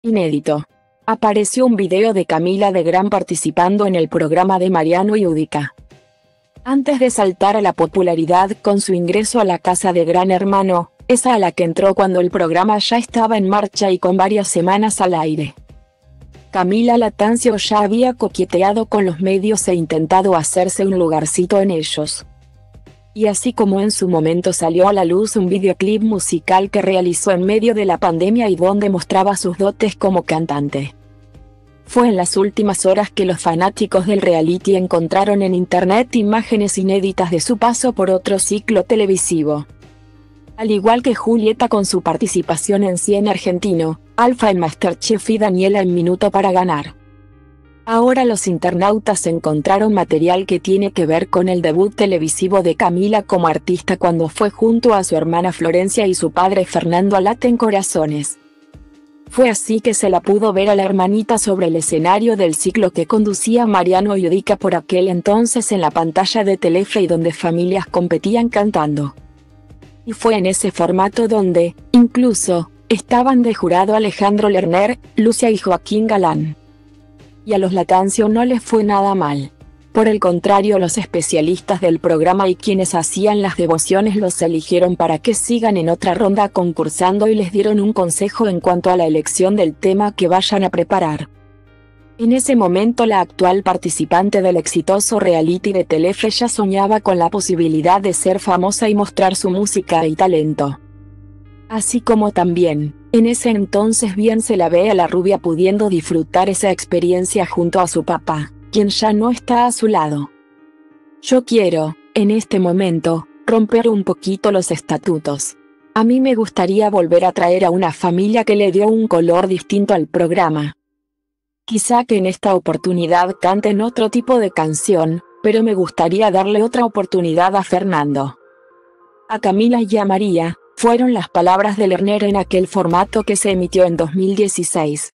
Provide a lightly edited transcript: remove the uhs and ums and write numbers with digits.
Inédito. Apareció un video de Camila de Gran participando en el programa de Mariano Yudica. Antes de saltar a la popularidad con su ingreso a la casa de Gran Hermano, esa a la que entró cuando el programa ya estaba en marcha y con varias semanas al aire. Camila Latancio ya había coqueteado con los medios e intentado hacerse un lugarcito en ellos. Y así como en su momento salió a la luz un videoclip musical que realizó en medio de la pandemia y donde mostraba sus dotes como cantante. Fue en las últimas horas que los fanáticos del reality encontraron en internet imágenes inéditas de su paso por otro ciclo televisivo. Al igual que Julieta con su participación en Cien Argentino, Alfa en MasterChef y Daniela en Minuto para Ganar. Ahora los internautas encontraron material que tiene que ver con el debut televisivo de Camila como artista cuando fue junto a su hermana Florencia y su padre Fernando a Laten Corazones. Fue así que se la pudo ver a la hermanita sobre el escenario del ciclo que conducía Mariano Yudica por aquel entonces en la pantalla de Telefe y donde familias competían cantando. Y fue en ese formato donde, incluso, estaban de jurado Alejandro Lerner, Lucia y Joaquín Galán. Y a los Latancio no les fue nada mal. Por el contrario, los especialistas del programa y quienes hacían las devociones los eligieron para que sigan en otra ronda concursando y les dieron un consejo en cuanto a la elección del tema que vayan a preparar. En ese momento la actual participante del exitoso reality de Telefe ya soñaba con la posibilidad de ser famosa y mostrar su música y talento. Así como también, en ese entonces bien se la ve a la rubia pudiendo disfrutar esa experiencia junto a su papá, quien ya no está a su lado. Yo quiero, en este momento, romper un poquito los estatutos. A mí me gustaría volver a traer a una familia que le dio un color distinto al programa. Quizá que en esta oportunidad canten otro tipo de canción, pero me gustaría darle otra oportunidad a Fernando. A Camila y a María, fueron las palabras de Lerner en aquel formato que se emitió en 2016.